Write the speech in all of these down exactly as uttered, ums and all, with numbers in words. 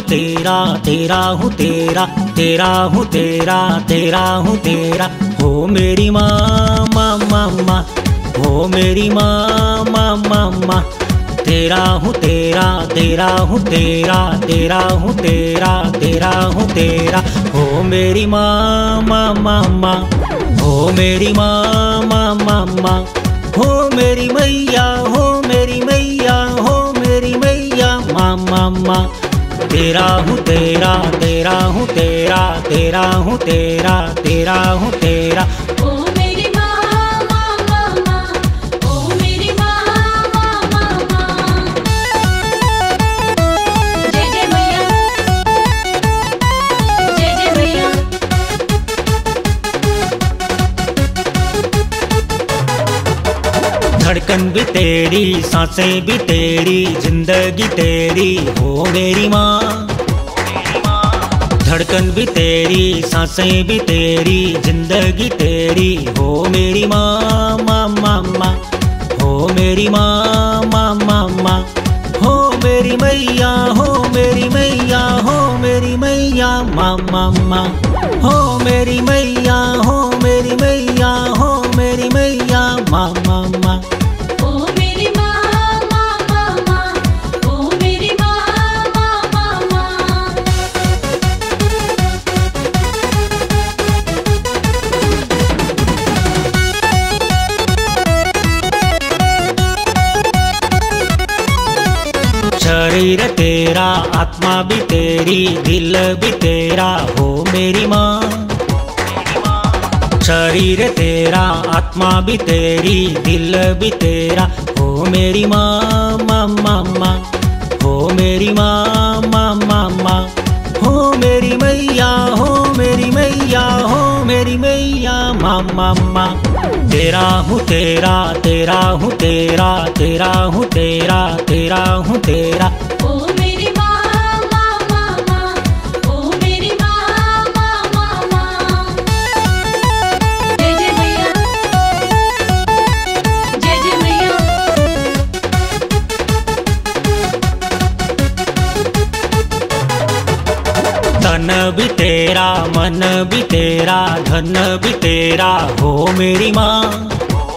तेरा, तेरा हूँ तेरा, तेरा हूँ तेरा, तेरा हूँ तेरा। हो मेरी माँ माँ माँ माँ, हो मेरी माँ माँ माँ माँ। तेरा हूँ तेरा, तेरा हूँ तेरा, तेरा हूँ तेरा, तेरा हूँ तेरा। हो मेरी माँ माँ माँ माँ, हो मेरी माँ माँ माँ माँ। हो मेरी मैया, हो मेरी मैया, हो मेरी मैया माँ माँ माँ। तेरा हूँ तेरा, तेरा हूँ तेरा, तेरा हूँ तेरा, तेरा हूँ तेरा। ओ मेरी माँ माँ माँ माँ, ओ मेरी माँ माँ माँ माँ। जय जय मैया, जय जय मैया। धड़कन भी तेरी, सांसें भी तेरी, जिंदगी तेरी हो मेरी माँ। धड़कन भी तेरी, सांसें भी तेरी, जिंदगी तेरी हो मेरी माँ माँ माँ माँ। हो मेरी माँ माँ माँ माँ। हो मेरी मैया, हो मेरी मैया, हो मेरी मैया माँ माँ माँ। हो मेरी मैया, हो मेरी मैया, हो मेरी मैया माँ माँ माँ। ओ मेरी माँ माँ माँ माँ, ओ मेरी माँ माँ माँ माँ। शरीर तेरा, आत्मा भी तेरी, दिल भी तेरा हो मेरी माँ। शरीर तेरा, आत्मा भी तेरी, दिल भी तेरा हो मेरी माँ माँ माँ माँ। हो मेरी माँ माँ माँ माँ। हो मेरी मैया, हो मेरी मैया, हो मेरी मैया माँ माँ माँ। तेरा हूँ तेरा, तेरा हूँ तेरा, तेरा हूँ तेरा, तेरा हूँ तेरा। ओ मेरी माँ माँ माँ माँ, ओ मेरी माँ माँ माँ माँ। जय जय मैया, जय जय मैया। तन भी तेरा, मन भी तेरा, धन भी तेरा हो मेरी माँ।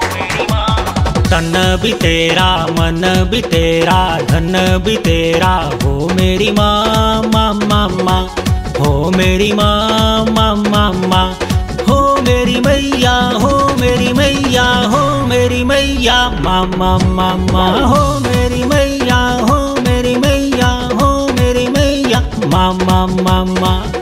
तन भी तेरा, मन भी तेरा, धन भी तेरा हो मेरी माँ माँ माँ माँ। हो मेरी माँ माँ माँ माँ। हो मेरी मैया, हो मेरी मैया, हो मेरी मैया माँ माँ माँ माँ। हो मेरी मैया, हो मेरी मैया, हो मेरी मैया माँ माँ माँ माँ।